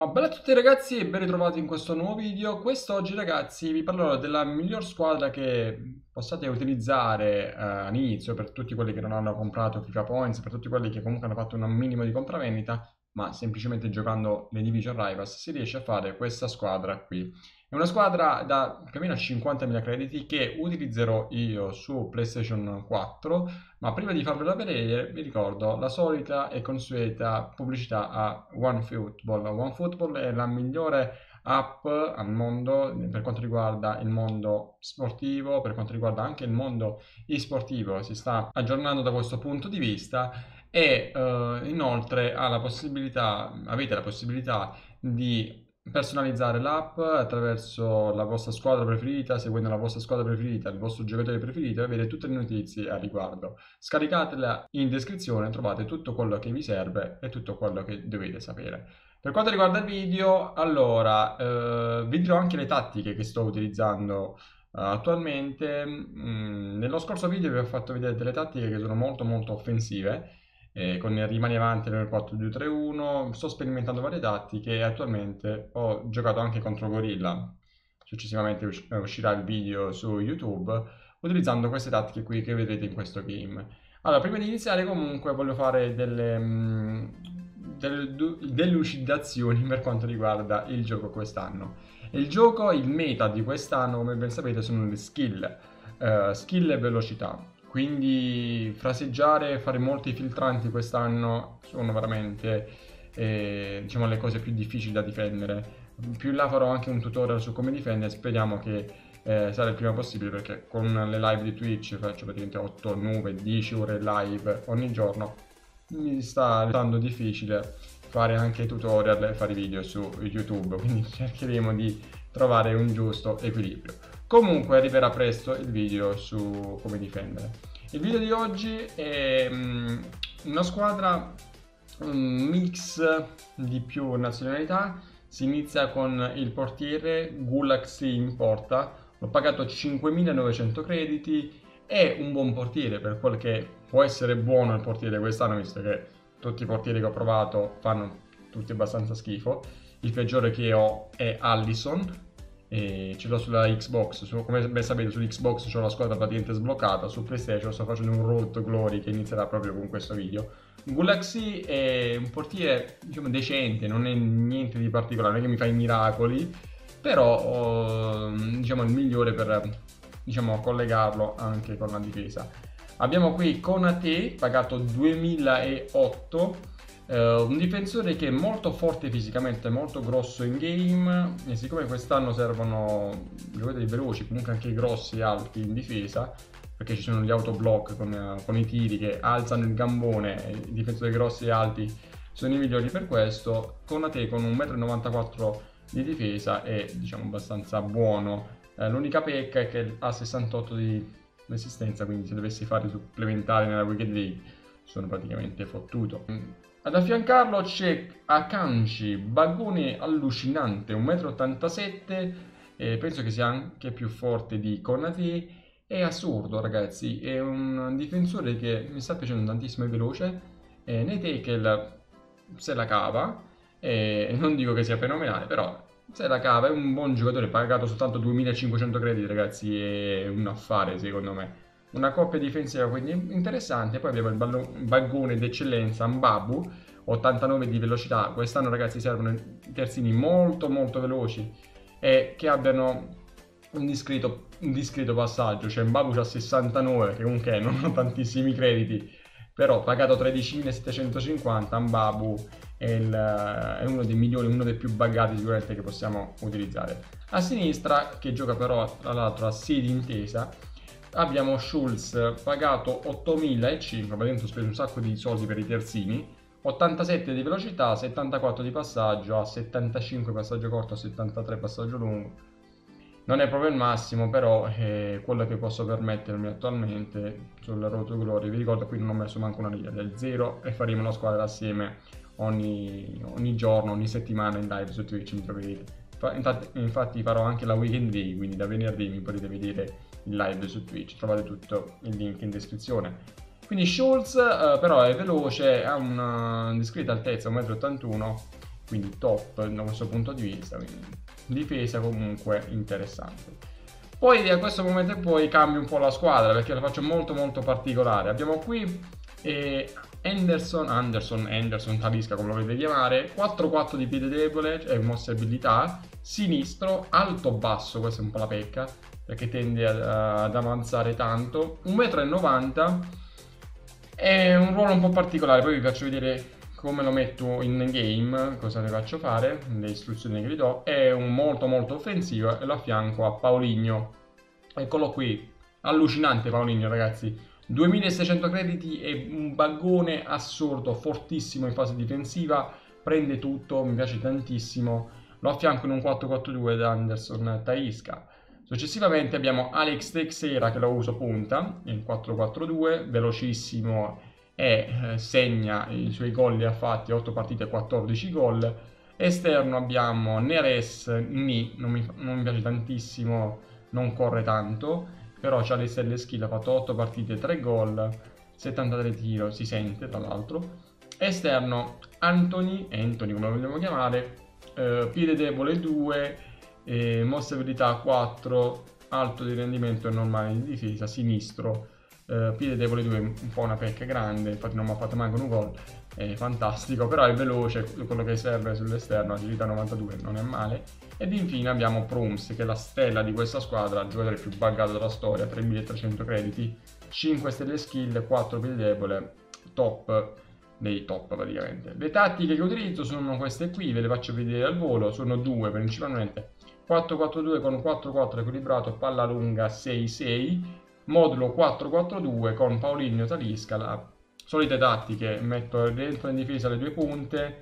Bella a tutti ragazzi e ben ritrovati in questo nuovo video. Quest'oggi ragazzi vi parlerò della miglior squadra che possiate utilizzare all'inizio per tutti quelli che non hanno comprato FIFA Points, per tutti quelli che comunque hanno fatto un minimo di compravendita, ma semplicemente giocando le Division Rivals si riesce a fare questa squadra qui. È una squadra da più o meno 50.000 crediti che utilizzerò io su PlayStation 4, ma prima di farvela vedere vi ricordo la solita e consueta pubblicità a OneFootball. OneFootball è la migliore app al mondo per quanto riguarda il mondo sportivo, per quanto riguarda anche il mondo e-sportivo, si sta aggiornando da questo punto di vista e inoltre avete la possibilità di personalizzare l'app attraverso la vostra squadra preferita, seguendo la vostra squadra preferita, il vostro giocatore preferito e avere tutte le notizie a riguardo. Scaricatela in descrizione, trovate tutto quello che vi serve e tutto quello che dovete sapere. Per quanto riguarda il video, allora, vi dirò anche le tattiche che sto utilizzando attualmente. Nello scorso video vi ho fatto vedere delle tattiche che sono molto offensive, con il rimani avanti nel 4-2-3-1. Sto sperimentando varie tattiche e attualmente ho giocato anche contro Gorilla. Successivamente uscirà il video su YouTube utilizzando queste tattiche qui che vedrete in questo game. Allora, prima di iniziare comunque voglio fare delle delucidazioni per quanto riguarda il gioco quest'anno. Il meta di quest'anno, come ben sapete, sono le skill e velocità. Quindi fraseggiare, fare molti filtranti quest'anno sono veramente diciamo, le cose più difficili da difendere. Più in là farò anche un tutorial su come difendere, speriamo che sarà il prima possibile perché con le live di Twitch faccio praticamente 8, 9, 10 ore live ogni giorno. Mi sta diventando difficile fare anche tutorial e fare video su YouTube, quindi cercheremo di trovare un giusto equilibrio. Comunque arriverà presto il video su come difendere. Il video di oggi è una squadra, un mix di più nazionalità. Si inizia con il portiere Gulaxi in porta, l'ho pagato 5.900 crediti, è un buon portiere per quel che può essere buono il portiere quest'anno, visto che tutti i portieri che ho provato fanno tutti abbastanza schifo. Il peggiore che ho è Allison, e ce l'ho sulla Xbox, come ben sapete sull'Xbox c'ho la squadra praticamente sbloccata, su PlayStation sto facendo un Road to Glory che inizierà proprio con questo video. Gulaxy è un portiere diciamo decente, non è niente di particolare, non è che mi fa i miracoli, però diciamo il migliore per diciamo collegarlo anche con la difesa. Abbiamo qui Konate pagato 2008, un difensore che è molto forte fisicamente, molto grosso in game, e siccome quest'anno servono giocatori veloci, comunque anche grossi e alti in difesa, perché ci sono gli autoblock con i tiri che alzano il gambone, e i difensori grossi e alti sono i migliori per questo. Konate con 1,94 m di difesa è diciamo abbastanza buono. L'unica pecca è che ha 68 di resistenza, quindi se dovessi fare supplementari nella Weekend League sono praticamente fottuto. Ad affiancarlo c'è Akanji, bagone allucinante, 1,87 m, penso che sia anche più forte di Konate. È assurdo ragazzi, è un difensore che mi sta piacendo tantissimo, è veloce, nei tackle se la cava, non dico che sia fenomenale, però se la cava, è un buon giocatore, pagato soltanto 2.500 crediti ragazzi, è un affare secondo me. Una coppia difensiva quindi interessante. Poi abbiamo il baggone d'eccellenza Mbabu, 89 di velocità. Quest'anno ragazzi servono terzini molto veloci e che abbiano un discreto passaggio. Cioè Mbabu ha 69, che comunque non ha tantissimi crediti, però pagato 13.750 Mbabu è uno dei migliori, uno dei più buggati sicuramente che possiamo utilizzare. A sinistra, che gioca però tra l'altro a Seed Intesa, abbiamo Schulz pagato 8.005, praticamente ho speso un sacco di soldi per i terzini, 87 di velocità, 74 di passaggio, a 75 passaggio corto, 73 passaggio lungo. Non è proprio il massimo, però è quello che posso permettermi attualmente sulla Road to Glory. Vi ricordo qui non ho messo manco una riga del 0 e faremo una squadra assieme ogni giorno, ogni settimana in live su Twitch, mi troverete. Infatti farò anche la Weekend Day, quindi da venerdì mi potete vedere in live su Twitch, trovate tutto il link in descrizione. Quindi Schulz però è veloce, ha una discreta altezza, 1,81 m, quindi top da questo punto di vista, quindi difesa comunque interessante. Poi da questo momento in poi cambio un po' la squadra perché la faccio molto molto particolare. Abbiamo qui Anderson, Talisca come lo volete chiamare, 4-4 di piede debole, cioè mosse abilità, sinistro, alto-basso, questa è un po' la pecca, perché tende ad avanzare tanto, 1,90 m, è un ruolo un po' particolare, poi vi faccio vedere come lo metto in game, cosa le faccio fare, le istruzioni che vi do. È un molto molto offensivo e lo affianco a Paulinho. Eccolo qui, allucinante Paulinho ragazzi, 2600 crediti e un baggone assurdo, fortissimo in fase difensiva, prende tutto, mi piace tantissimo. Lo affianco in un 4-4-2 da Anderson Talisca. Successivamente abbiamo Alex Teixeira che lo uso punta, in 4-4-2, velocissimo e segna i suoi gol, li ha fatti 8 partite, 14 gol. Esterno abbiamo Neres Ni, non mi piace tantissimo, non corre tanto, però ha le stelle skill, ha fatto 8 partite, 3 gol, 73 tiro, si sente tra l'altro. Esterno Anthony come lo vogliamo chiamare, piede debole 2, mossa abilità 4, alto di rendimento e normale di difesa, sinistro, piede debole 2, un po' una pecca grande, infatti non mi ha fatto manco un gol, è fantastico, però è veloce, quello che serve sull'esterno, agilità 92, non è male. Ed infine abbiamo Prums, che è la stella di questa squadra, il giocatore più buggato della storia, 3300 crediti, 5 stelle skill, 4 piede debole, top dei top praticamente. Le tattiche che utilizzo sono queste qui, ve le faccio vedere al volo, sono due principalmente, 4-4-2 con 4-4 equilibrato, palla lunga 6-6, modulo 4-4-2 con Paulinho Talisca, la solite tattiche, metto dentro in difesa le due punte,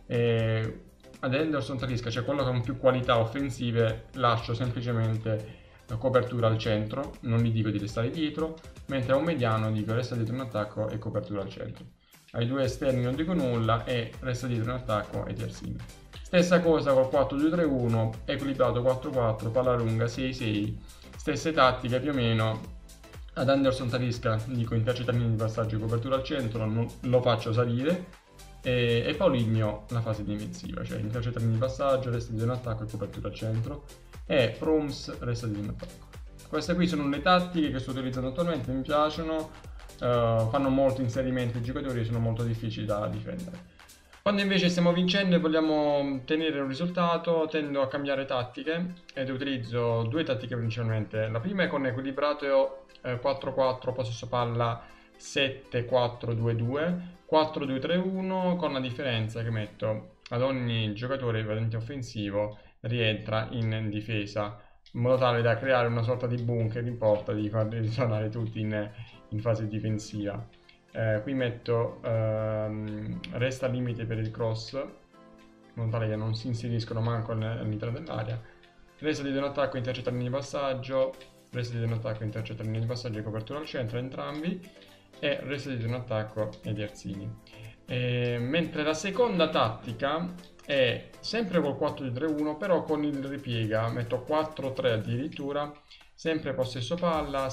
ad Henderson Talisca, cioè quello con più qualità offensive, lascio semplicemente la copertura al centro, non gli dico di restare dietro, mentre a un mediano dico resta dietro in attacco e copertura al centro. Ai due esterni non dico nulla e resta dietro in attacco e terzini. Stessa cosa col 4-2-3-1, equilibrato 4-4, palla lunga 6-6, stesse tattiche più o meno. Ad Anderson Talisca dico intercetta linea di passaggio e copertura al centro, non lo faccio salire, e Paulinho la fase difensiva, cioè intercetta linea di passaggio, resta dietro in attacco e copertura al centro, e Prums resta dietro in attacco. Queste qui sono le tattiche che sto utilizzando attualmente, mi piacciono, fanno molto inserimento i giocatori e sono molto difficili da difendere. Quando invece stiamo vincendo e vogliamo ottenere un risultato, tendo a cambiare tattiche ed utilizzo due tattiche principalmente. La prima è con equilibrato 4-4, possesso palla 7-4-2-2, 4-2-3-1, con la differenza che metto ad ogni giocatore valente offensivo rientra in difesa, in modo tale da creare una sorta di bunker in porta, di farli ritornare tutti in fase difensiva. Qui metto resta al limite per il cross, in modo tale che non si inseriscono manco all'interno dell'area. Resta di un attacco, intercetta linea di passaggio, resta di un attacco, intercetta linea di passaggio e copertura al centro, entrambi, e resta di un attacco ai terzini. Mentre la seconda tattica è sempre col 4-3-1, però con il ripiega, metto 4-3 addirittura, sempre possesso palla,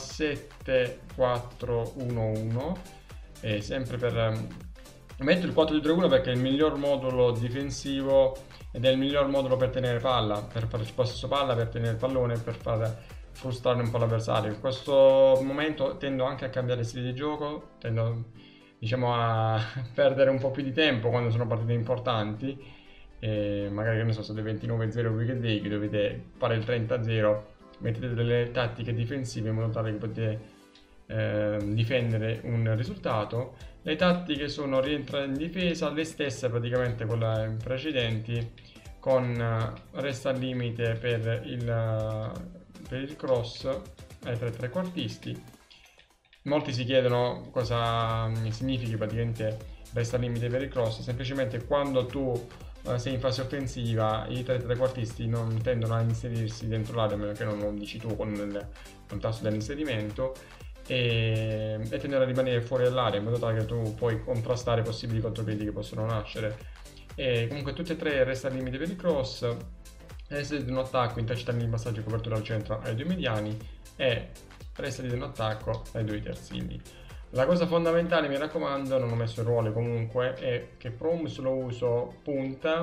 7-4-1-1, sempre per metto il 4-2-3-1 perché è il miglior modulo difensivo ed è il miglior modulo per tenere palla, per fare possesso palla, per tenere il pallone, per far frustrare un po' l'avversario. In questo momento tendo anche a cambiare stile di gioco, tendo diciamo a perdere un po' più di tempo quando sono partite importanti, magari che ne so, se dei 29-0 Wicked Day che dovete fare il 30-0, mettete delle tattiche difensive in modo tale che potete difendere un risultato. Le tattiche sono rientrare in difesa, le stesse praticamente quelle precedenti, con resta al limite per il cross ai trequartisti. Molti si chiedono cosa significhi praticamente resta al limite per il cross. Semplicemente quando tu sei in fase offensiva i trequartisti non tendono a inserirsi dentro l'area, a meno che non lo dici tu con il tasto dell'inserimento, e tendono a rimanere fuori dall'area in modo tale che tu puoi contrastare possibili contropiedi che possono nascere. E comunque tutte e tre resta al limite per il cross, resta di un attacco, intercetta di passaggio e copertura al centro ai due mediani, e resta di un attacco ai due terzini. La cosa fondamentale, mi raccomando, non ho messo il ruolo comunque, è che Prums lo uso punta,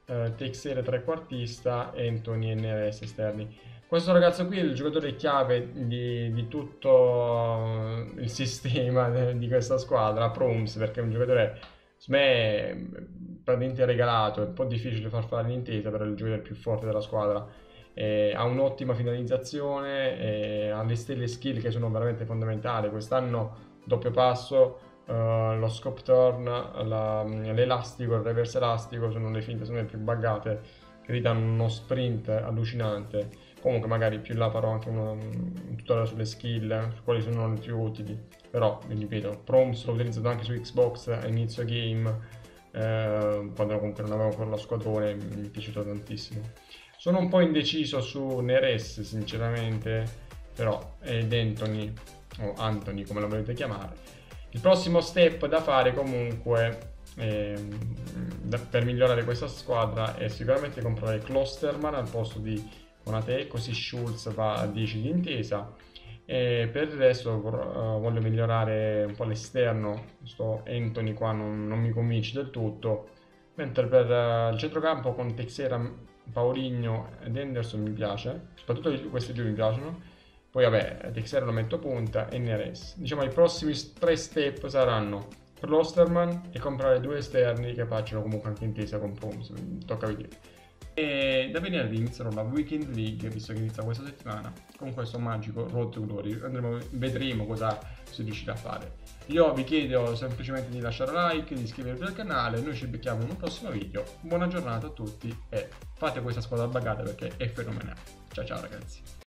Teixeira trequartista, Anthony e Neres esterni. Questo ragazzo qui è il giocatore chiave di tutto il sistema di questa squadra, Proms, perché è un giocatore, secondo me, praticamente regalato, è un po' difficile far fare l'intesa, però è il giocatore più forte della squadra. Ha un'ottima finalizzazione, ha le stelle skill che sono veramente fondamentali. Quest'anno doppio passo, lo scope turn, l'elastico, il reverse elastico sono le finte secondo me più buggate, che ti danno uno sprint allucinante. Comunque magari più là farò anche un tutorial sulle skill, su quali sono le più utili. Però, vi ripeto, Proms l'ho utilizzato anche su Xbox a inizio game, quando comunque non avevo ancora lo squadrone, mi è piaciuto tantissimo. Sono un po' indeciso su Neres, sinceramente, però ed Anthony, o Anthony come lo volete chiamare. Il prossimo step da fare comunque per migliorare questa squadra è sicuramente comprare Klosterman al posto di Konate, così Schulz va a 10 di intesa. E per il resto voglio migliorare un po' l'esterno. Sto Anthony qua non mi convince del tutto, mentre per il centrocampo con Teixeira, Paulinho ed Henderson mi piace, soprattutto questi due mi piacciono. Poi vabbè, Teixeira lo metto a punta e Neres. Diciamo i prossimi 3 step saranno Klosterman e comprare 2 esterni che facciano comunque anche intesa con Proms, tocca vedere. E da venerdì inizierò la Weekend League, visto che inizia questa settimana, con questo magico Road to Glory. Vedremo cosa si riuscirà a fare. Io vi chiedo semplicemente di lasciare like, di iscrivervi al canale, noi ci becchiamo in un prossimo video. Buona giornata a tutti e fate questa squadra buggata perché è fenomenale. Ciao ciao ragazzi.